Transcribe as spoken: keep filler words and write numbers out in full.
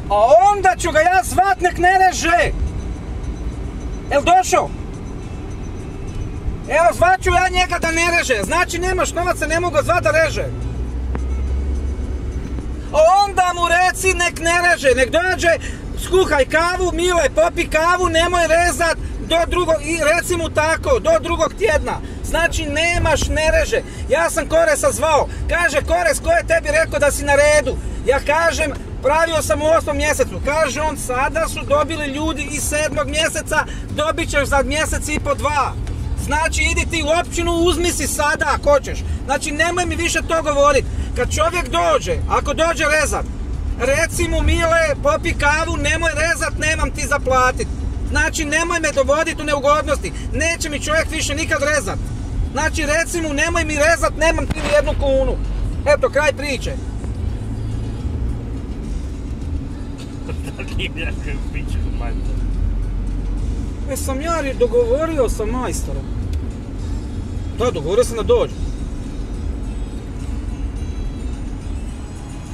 A onda ću ga ja zvat, nek ne reže. Jel došao? Evo, zvat ću ja njega da ne reže. Znači nemaš novaca, ne mogu zvat da reže. A onda mu reci nek ne reže, nek dođe, skuhaj kavu, Mile, popi kavu, nemoj rezat do drugog, i reci mu tako, do drugog tjedna. Znači nemaš, ne reže. Ja sam Koresa zvao, kaže Kores, ko je tebi rekao da si na redu? Ja kažem, pravio sam u osmom mjesecu. Kaže on, sada su dobili ljudi iz sedmog mjeseca, dobit ćeš za mjesec i po dva. Znači idi ti u općinu, uzmi si sada ako hoćeš. Znači nemoj mi više to govoriti. Kad čovjek dođe, ako dođe rezat, reci mu Mile, popi kavu, nemoj rezat, nemam ti za platit. Znači nemoj me dovoditi u neugodnosti, neće mi čovjek više nikad rezat. Znači reci mu nemoj mi rezat, nemam ti ni jednu kunu. Eto, kraj priče. E sam ja dogovorio sa majstorom. Da, dogovorio sam da dođe.